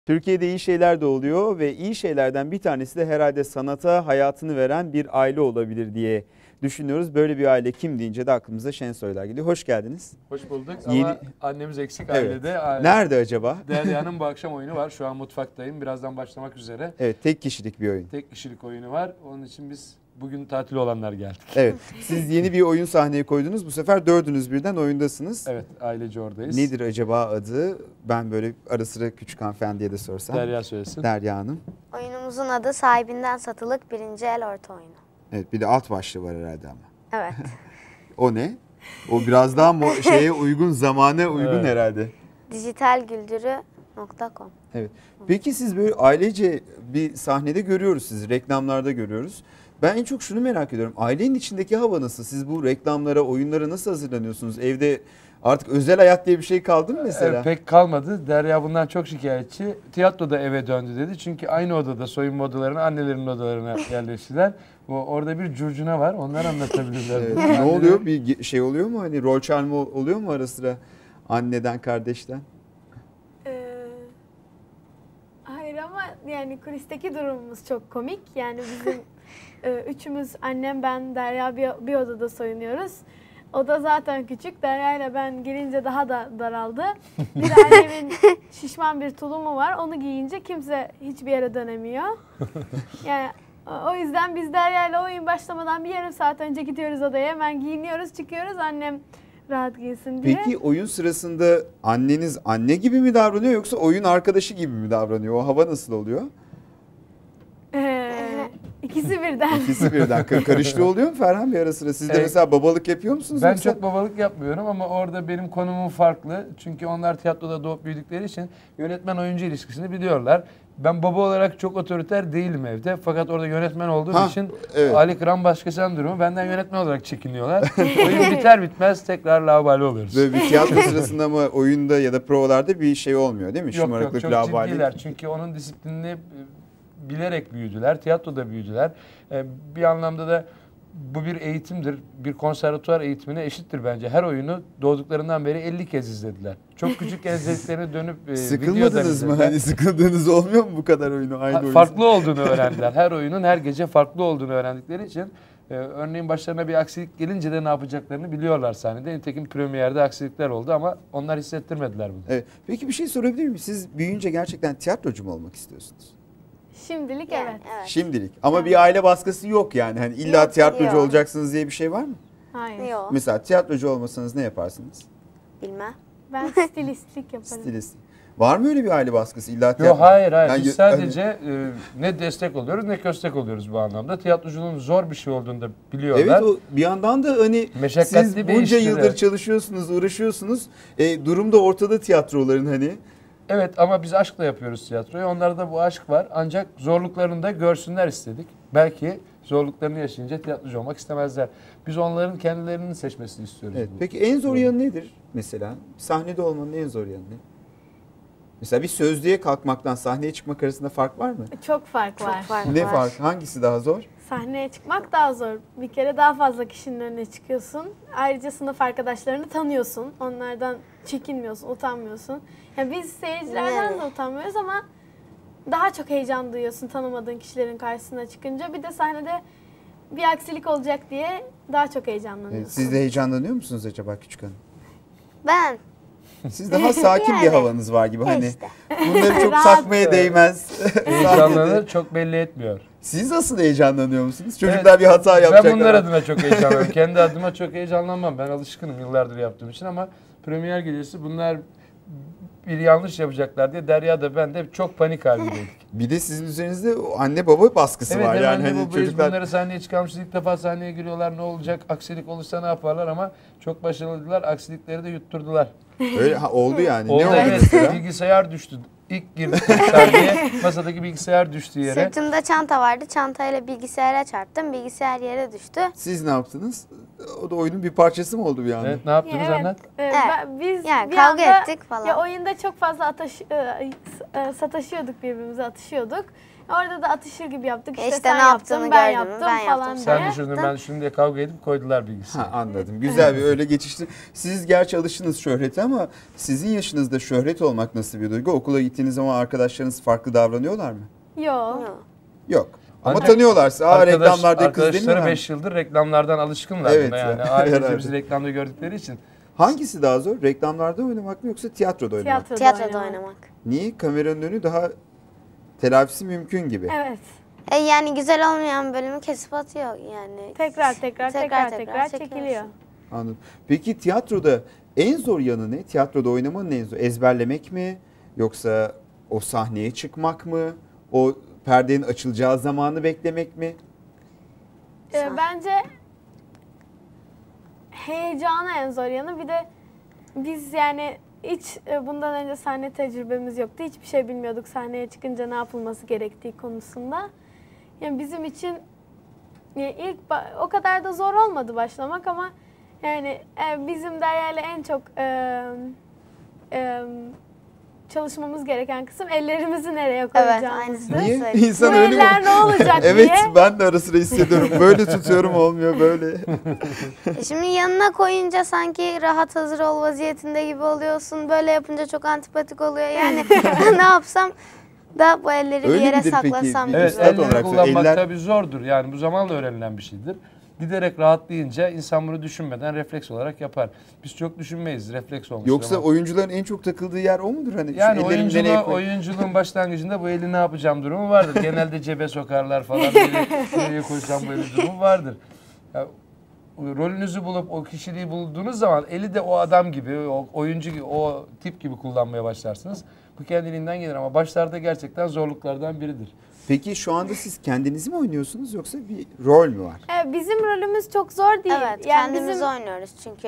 Türkiye'de iyi şeyler de oluyor ve iyi şeylerden bir tanesi de herhalde sanata hayatını veren bir aile olabilir diye düşünüyoruz. Böyle bir aile kim deyince de aklımıza Şensoylar geliyor. Hoş geldiniz. Hoş bulduk ama annemiz eksik ailede. Evet. Nerede acaba? Derya'nın bu akşam oyunu var. Şu an mutfaktayım. Birazdan başlamak üzere. Evet, tek kişilik bir oyun. Tek kişilik oyunu var. Onun için biz bugün tatil olanlar geldik. Evet. Siz yeni bir oyun sahneye koydunuz. Bu sefer dördünüz birden oyundasınız. Evet, ailece oradayız. Nedir acaba adı? Ben böyle ara sıra küçük hanımefendiye de sorsam. Derya söylesin. Derya Hanım. Oyunumuzun adı Sahibinden Satılık Birinci El Orta Oyunu. Evet, bir de alt başlığı var herhalde ama. Evet. O ne? O biraz daha şeye uygun, zamana uygun Evet. herhalde. Dijitalgüldürü.com. Evet. Peki siz böyle ailece bir sahnede görüyoruz sizi, reklamlarda görüyoruz. Ben en çok şunu merak ediyorum. Ailenin içindeki hava nasıl? Siz bu reklamlara, oyunlara nasıl hazırlanıyorsunuz? Evde artık özel hayat diye bir şey kaldı mı mesela? Evet, pek kalmadı. Derya bundan çok şikayetçi. Tiyatroda eve döndü dedi. Çünkü aynı odada soyunma odalarına, annelerinin odalarına yerleştiler. Orada bir curcuna var. Onlar anlatabilirler. Evet. Ne oluyor? Bir şey oluyor mu? Hani rol çalma oluyor mu ara sıra anneden, kardeşten? Hayır ama yani kulisteki durumumuz çok komik. Yani bizim üçümüz, annem, ben, Derya bir odada soyunuyoruz. Oda zaten küçük. Derya ile ben gelince daha da daraldı. Bir de annemin şişman bir tulumu var. Onu giyince kimse hiçbir yere dönemiyor. Yani o yüzden biz Derya ile oyun başlamadan bir yarım saat önce gidiyoruz odaya. Hemen giyiniyoruz, çıkıyoruz. Annem rahat giysin diye. Peki oyun sırasında anneniz anne gibi mi davranıyor yoksa oyun arkadaşı gibi mi davranıyor? O hava nasıl oluyor? İkisi birden. İkisi birden. Karıştı oluyor mu Ferhan bir ara sıra? Siz de mesela babalık yapıyor musunuz? Ben yoksa? çok babalık yapmıyorum ama orada benim konumum farklı. Çünkü onlar tiyatroda doğup büyüdükleri için yönetmen oyuncu ilişkisini biliyorlar. Ben baba olarak çok otoriter değilim evde. Fakat orada yönetmen olduğum için evet. Ali Kıran başkasından durumu benden yönetmen olarak çekiniyorlar. Oyun biter bitmez tekrar laubali oluyoruz. Böyle bir tiyatro sırasında mı oyunda ya da provalarda bir şey olmuyor değil mi? Yok Şımarıklık, çok laubali. ciddiler. Çünkü onun disiplinini bilerek büyüdüler. Tiyatroda büyüdüler. Bir anlamda da bu bir eğitimdir. Bir konservatuvar eğitimine eşittir bence. Her oyunu doğduklarından beri 50 kez izlediler. Çok küçük izlediklerini dönüp Sıkılmadınız mı? Hani sıkıldığınız olmuyor mu bu kadar oyunu? Aynı oyun. Farklı olduğunu öğrendiler. Her oyunun her gece farklı olduğunu öğrendikleri için örneğin başlarına bir aksilik gelince de ne yapacaklarını biliyorlar sahnede. Nitekim premierde aksilikler oldu ama onlar hissettirmediler bunu. Evet. Peki bir şey sorabilir miyim? Siz büyüyünce gerçekten tiyatrocu mu olmak istiyorsunuz? Şimdilik Yani, evet. evet. Şimdilik. Ama bir aile baskısı yok yani. Hani illa Yok, tiyatrocu yok. olacaksınız diye bir şey var mı? Hayır. Yok. Mesela tiyatrocu olmasanız ne yaparsınız? Bilmem. Ben stilistlik yaparım. Stilist. Var mı öyle bir aile baskısı? İlla Yok hayır. Yani Biz sadece ne destek oluyoruz ne köstek oluyoruz bu anlamda. Tiyatroculuğun zor bir şey olduğunu da biliyorlar. Evet, o bir yandan da hani Meşakkatli siz bir bunca iştir, yıldır evet. çalışıyorsunuz, uğraşıyorsunuz. Durum da ortada tiyatroların hani. Evet ama biz aşkla yapıyoruz tiyatroyu. Onlarda bu aşk var. Ancak zorluklarını da görsünler istedik. Belki zorluklarını yaşayınca tiyatrocu olmak istemezler. Biz onların kendilerinin seçmesini istiyoruz. Evet. Peki en zor yanı nedir mesela? Sahnede olmanın en zor yanı ne? Mesela bir sözlüğe kalkmaktan sahneye çıkmak arasında fark var mı? Çok fark var. Çok fark Ne var. fark? Hangisi daha zor? Sahneye çıkmak daha zor. Bir kere daha fazla kişinin önüne çıkıyorsun. Ayrıca sınıf arkadaşlarını tanıyorsun. Onlardan çekinmiyorsun, utanmıyorsun. Yani biz seyircilerden de utanmıyoruz ama daha çok heyecan duyuyorsun tanımadığın kişilerin karşısına çıkınca. Bir de sahnede bir aksilik olacak diye daha çok heyecanlanıyorsun. Siz de heyecanlanıyor musunuz acaba küçük hanım? Ben Siz daha sakin bir Yani. havanız var gibi hani. işte. Bunları çok Rahat. takmaya değmez. Heyecanlanır, çok belli etmiyor. Siz nasıl heyecanlanıyor musunuz? Çocuklar bir hata yapacaklar. Ben bunlar adına çok heyecanlanıyorum. Kendi adıma çok heyecanlanmam. Ben alışkınım yıllardır yaptığım için ama premier gecesi bunlar bir yanlış yapacaklar diye Derya da ben de çok panik halindeydik. Bir de sizin üzerinizde o anne baba baskısı Evet var hemen yani de hani bu çocuklar. bunları sahneye çıkarmışız. İlk defa sahneye giriyorlar. Ne olacak? Aksilik olursa ne yaparlar ama çok başarılılar. Aksilikleri de yutturdular. Öyle oldu yani. Oldu Ne oldu evet. mesela? Bilgisayar düştü. İlk girdik sahneye masadaki bilgisayar düştü yere. Sırtımda çanta vardı. Çantayla bilgisayara çarptım. Bilgisayar yere düştü. Siz ne yaptınız? o da oyunun bir parçası mı oldu bir anda? Evet, ne yaptınız Evet, anlat. biz Yani bir kavga anda ettik falan. ya oyunda çok fazla sataşıyorduk, birbirimize atışıyorduk. Orada da atışır gibi yaptık. İşte İşte sen ne yaptığını yaptın, ben gördün mü, yaptım ben falan yaptım, diye. Sen düşürdün ben düşürdüm diye kavga edip koydular bilgisayarı. Ha, anladım. Güzel bir öyle geçişti. Siz gerçi alıştınız şöhrete ama sizin yaşınızda şöhret olmak nasıl bir duygu? Okula gittiğiniz zaman arkadaşlarınız farklı davranıyorlar mı? Yok. Yok. Yok. Ama Ancak tanıyorlarsa reklamlarda kız arkadaşları demiyorlar mı? 5 yıldır reklamlardan alışkınlar Evet buna ya, yani. Ailece herhalde. bizi reklamda gördükleri için. Hangisi daha zor? Reklamlarda oynamak mı yoksa tiyatroda oynamak mı? Tiyatroda oynamak. Niye? Kameranın önü daha telafisi mümkün gibi. Evet. Yani güzel olmayan bölümü kesip atıyor yani. Tekrar çekiyorsun. çekiliyor. Anladım. Peki tiyatroda en zor yanı ne? Tiyatroda oynamanın en zor. Ezberlemek mi? Yoksa o sahneye çıkmak mı? O perdenin açılacağı zamanı beklemek mi? Bence heyecanı en zor yanı. Bir de biz yani hiç bundan önce sahne tecrübemiz yoktu. Hiçbir şey bilmiyorduk sahneye çıkınca ne yapılması gerektiği konusunda. Yani bizim için o kadar da zor olmadı başlamak ama yani bizim Derya'yla en çok çalışmamız gereken kısım ellerimizi nereye koyacağımızdı. aynısını Niye? söyleyeyim. İnsan Bu öyle mi? eller ne olacak Evet, diye. ben de ara sıra hissediyorum. Böyle tutuyorum olmuyor böyle. Şimdi yanına koyunca sanki rahat hazır ol vaziyetinde gibi oluyorsun. Böyle yapınca çok antipatik oluyor. Yani ne yapsam da bu elleri Öyle bir yere midir peki? saklasam. Bir Evet, üstad elleri olarak kullanmak eller- tabii zordur. Yani bu zamanla öğrenilen bir şeydir. Giderek rahatlayınca insan bunu düşünmeden refleks olarak yapar. Biz çok düşünmeyiz, refleks olmuş. Yoksa ama. oyuncuların en çok takıldığı yer o mudur? Hani şu Yani ellerimi nereye koy- oyunculuğun başlangıcında bu eli ne yapacağım durumu vardır. Genelde cebe sokarlar falan. Nereye koysam bu eli durumu vardır. Ya, rolünüzü bulup o kişiliği bulduğunuz zaman eli de o adam gibi, o oyuncu gibi, o tip gibi kullanmaya başlarsınız. Bu kendiliğinden gelir ama başlarda gerçekten zorluklardan biridir. Peki şu anda siz kendinizi mi oynuyorsunuz yoksa bir rol mü var? Bizim rolümüz çok zor değil. Evet, yani kendimiz bizim oynuyoruz çünkü.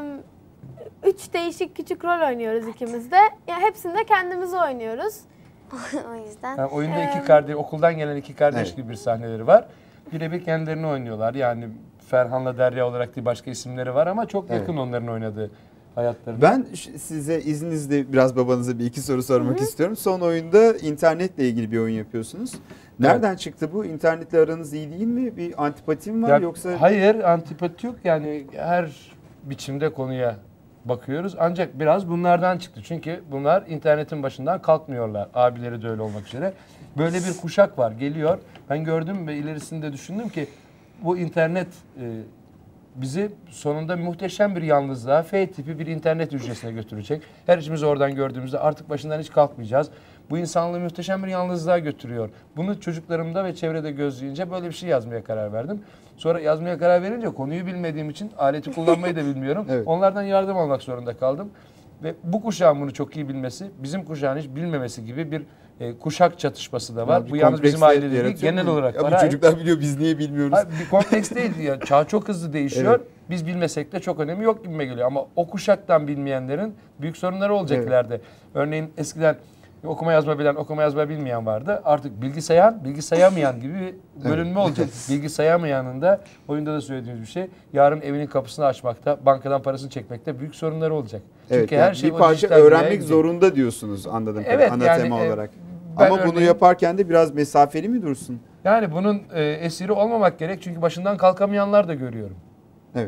3 değişik küçük rol oynuyoruz ikimiz de. Yani hepsinde kendimizi oynuyoruz. O yüzden. Yani oyunda iki kardeş, okuldan gelen iki kardeş Evet. gibi bir sahneleri var. Birebir kendilerini oynuyorlar. Yani Ferhan'la Derya olarak değil başka isimleri var ama çok yakın onların oynadığı hayatları. Ben size izninizle biraz babanıza bir iki soru sormak istiyorum. Son oyunda internetle ilgili bir oyun yapıyorsunuz. Nereden çıktı bu? İnternetle aranız iyi değil mi? Bir antipati mi var Ya, yoksa? hayır, antipati yok. Yani her biçimde konuya bakıyoruz. Ancak biraz bunlardan çıktı. Çünkü bunlar internetin başından kalkmıyorlar. Abileri de öyle olmak üzere. Böyle bir kuşak var. Geliyor. Ben gördüm ve ilerisinde düşündüm ki bu internet bizi sonunda muhteşem bir yalnızlığa, F tipi bir internet hücresine götürecek. Her işimizi oradan gördüğümüzde artık başından hiç kalkmayacağız. Bu insanlığı muhteşem bir yalnızlığa götürüyor. Bunu çocuklarımda ve çevrede gözleyince böyle bir şey yazmaya karar verdim. Sonra yazmaya karar verince konuyu bilmediğim için aleti kullanmayı da bilmiyorum. Evet. Onlardan yardım almak zorunda kaldım. Ve bu kuşağın bunu çok iyi bilmesi, bizim kuşağın hiç bilmemesi gibi bir kuşak çatışması da var. Yani Bu bir yalnız bizim kompleks ailede değil, yaratıyor genel mu? olarak Ya var. bu Hayır. çocuklar biliyor biz niye bilmiyoruz? Hayır, bir kompleks değil ya. Çağ çok hızlı değişiyor. Evet. Biz bilmesek de çok önemi yok gibime geliyor. Ama o kuşaktan bilmeyenlerin büyük sorunları olacak Evet. ileride. Örneğin eskiden okuma yazma bilen, okuma yazma bilmeyen vardı. Artık bilgi sayan, bilgi sayamayan gibi bir bölünme olacak. Bilgi sayamayanın da oyunda da söylediğimiz bir şey. Yarın evinin kapısını açmakta, bankadan parasını çekmekte büyük sorunları olacak. Evet, Çünkü yani her şey bir o parça dijital dünyaya öğrenmek gidecek. zorunda diyorsunuz anladığım Evet, kadarıyla ana yani, tema olarak. ben Ama bunu örneğin- yaparken de biraz mesafeli mi dursun? Yani bunun esiri olmamak gerek. Çünkü başından kalkamayanlar da görüyorum. Evet.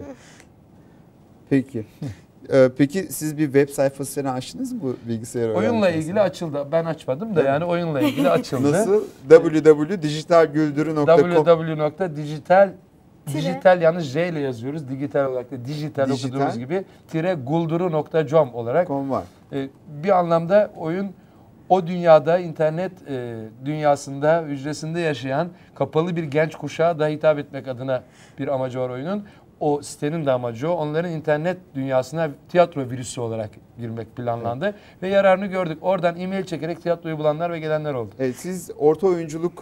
Peki. Peki siz bir web sayfası falan açtınız mı bu bilgisayar Oyunla öğrendikten ilgili sonra? açıldı. Ben açmadım da yani oyunla ilgili açıldı. Nasıl? www.dijitalgüldürü.com www.dijital dijital yalnız J ile yazıyoruz. Dijital olarak da dijital Dijital. okuduğumuz gibi gulduru.com olarak var. bir anlamda oyun o dünyada internet dünyasında hücresinde yaşayan kapalı bir genç kuşağa da hitap etmek adına bir amacı var oyunun. O sitenin de amacı o. Onların internet dünyasına tiyatro virüsü olarak girmek planlandı. Ve yararını gördük. Oradan e-mail çekerek tiyatroyu bulanlar ve gelenler oldu. Siz orta oyunculuk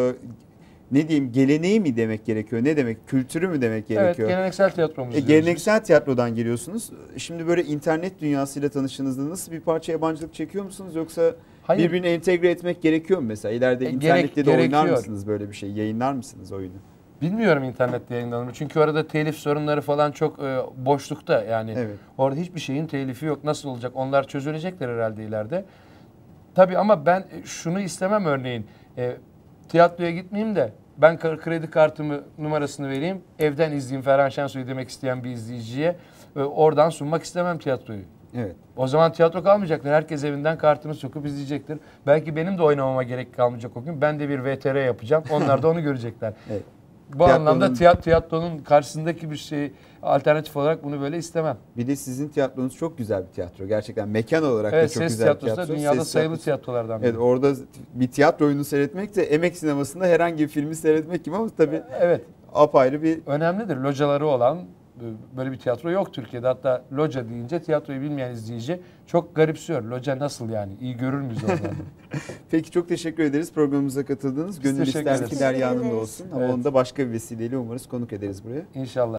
ne diyeyim geleneği mi demek gerekiyor? Ne demek? Kültürü mü demek Evet, gerekiyor? geleneksel tiyatromuz diyoruz biz. Geleneksel tiyatrodan geliyorsunuz. Şimdi böyle internet dünyasıyla tanıştığınızda nasıl bir parça yabancılık çekiyor musunuz? Yoksa Hayır. birbirini entegre etmek gerekiyor mu mesela? İleride Gerek- internette de oynar gerekiyor. mısınız böyle bir şey? Yayınlar mısınız oyunu? Bilmiyorum internette yayınlanır mı? Çünkü orada telif sorunları falan çok boşlukta. Yani Evet. orada hiçbir şeyin telifi yok. Nasıl olacak? Onlar çözülecekler herhalde ileride. Tabii ama ben şunu istemem örneğin. Tiyatroya gitmeyeyim de ben kredi kartımı numarasını vereyim. Evden izleyeyim Ferhan Şensoy'u demek isteyen bir izleyiciye. Oradan sunmak istemem tiyatroyu. Evet. O zaman tiyatro kalmayacaktır. Herkes evinden kartını sokup izleyecektir. Belki benim de oynamama gerek kalmayacak o gün. Ben de bir VTR yapacağım. Onlar da onu görecekler. Evet. Bu anlamda tiyatronun karşısındaki bir şey alternatif olarak bunu böyle istemem. Bir de sizin tiyatronuz çok güzel bir tiyatro. Gerçekten mekan olarak Evet, da çok ses güzel bir tiyatrosu da tiyatro. dünyada Ses sayılı tiyatrosu. tiyatrolardan biri. Evet, orada bir tiyatro oyunu seyretmek de emek sinemasında herhangi bir filmi seyretmek gibi ama tabii Evet. apayrı bir... Önemlidir. Locaları olan böyle bir tiyatro yok Türkiye'de. Hatta loca deyince tiyatroyu bilmeyen izleyici çok garipsiyor. Loca nasıl yani? İyi görür müyüz oradan? Peki çok teşekkür ederiz programımıza katıldığınız. Biz Gönül teşekkür ister ederiz. ki Derya'nın da Teşekkür olsun. Ama Evet. onu da başka bir vesileyle umarız konuk ederiz buraya. İnşallah.